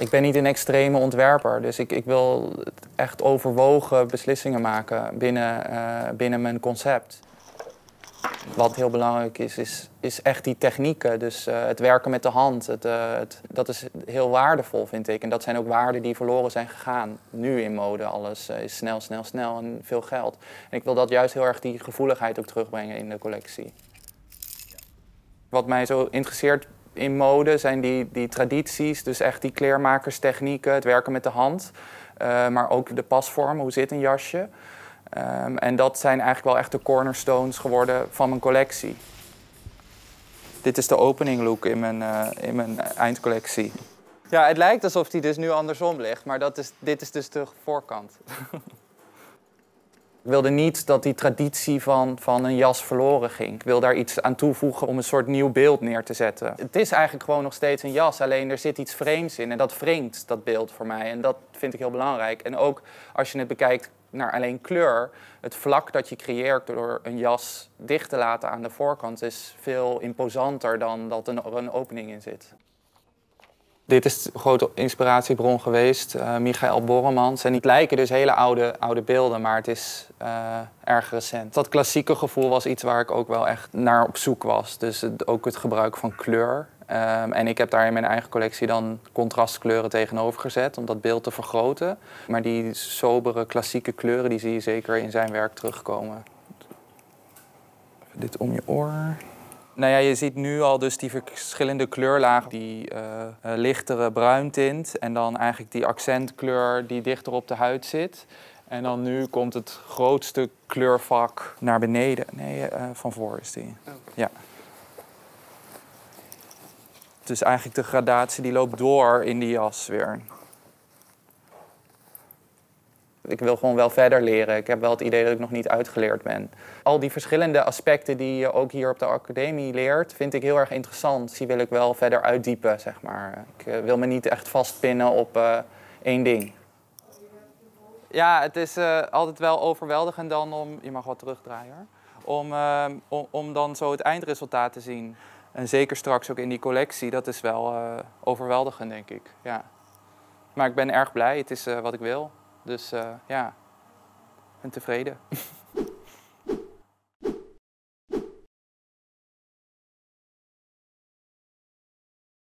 Ik ben niet een extreme ontwerper, dus ik wil echt overwogen beslissingen maken binnen mijn concept. Wat heel belangrijk is echt die technieken. Dus het werken met de hand. Dat is heel waardevol, vind ik. En dat zijn ook waarden die verloren zijn gegaan. Nu in mode, alles is snel, snel, snel en veel geld. En ik wil dat juist heel erg die gevoeligheid ook terugbrengen in de collectie. Wat mij zo interesseert in mode zijn die tradities. Dus echt die kleermakerstechnieken, het werken met de hand. Maar ook de pasvormen, hoe zit een jasje. En dat zijn eigenlijk wel echt de cornerstones geworden van mijn collectie. Dit is de opening look in mijn eindcollectie. Ja, het lijkt alsof die dus nu andersom ligt, maar dit is dus de voorkant. Ik wilde niet dat die traditie van een jas verloren ging. Ik wil daar iets aan toevoegen om een soort nieuw beeld neer te zetten. Het is eigenlijk gewoon nog steeds een jas, alleen er zit iets vreemds in. En dat wringt, dat beeld voor mij. En dat vind ik heel belangrijk. En ook als je het bekijkt naar alleen kleur, het vlak dat je creëert door een jas dicht te laten aan de voorkant is veel imposanter dan dat er een opening in zit. Dit is een grote inspiratiebron geweest, Michael Borremans. En die lijken dus hele oude beelden, maar het is erg recent. Dat klassieke gevoel was iets waar ik ook wel echt naar op zoek was. Dus ook het gebruik van kleur. En ik heb daar in mijn eigen collectie dan contrastkleuren tegenover gezet om dat beeld te vergroten. Maar die sobere klassieke kleuren die zie je zeker in zijn werk terugkomen. Even dit om je oor. Nou ja, je ziet nu al dus die verschillende kleurlagen, die lichtere bruintint en dan eigenlijk die accentkleur die dichter op de huid zit. En dan nu komt het grootste kleurvak naar beneden. Nee, van voor is die. Okay. Ja. Dus eigenlijk de gradatie die loopt door in die jas weer. Ik wil gewoon wel verder leren. Ik heb wel het idee dat ik nog niet uitgeleerd ben. Al die verschillende aspecten die je ook hier op de academie leert, vind ik heel erg interessant. Die wil ik wel verder uitdiepen, zeg maar. Ik wil me niet echt vastpinnen op één ding. Ja, het is altijd wel overweldigend dan om... Je mag wat terugdraaien, hoor. Om dan zo het eindresultaat te zien. En zeker straks ook in die collectie, dat is wel overweldigend, denk ik. Ja. Maar ik ben erg blij, het is wat ik wil. Dus ja, ik ben tevreden.